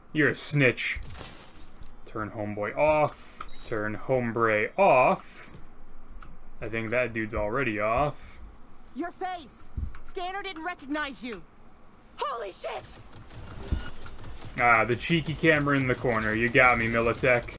You're a snitch. Turn homeboy off. Turn hombre off. I think that dude's already off. Your face! Scanner didn't recognize you! Holy shit! Ah, the cheeky camera in the corner. You got me, Militech.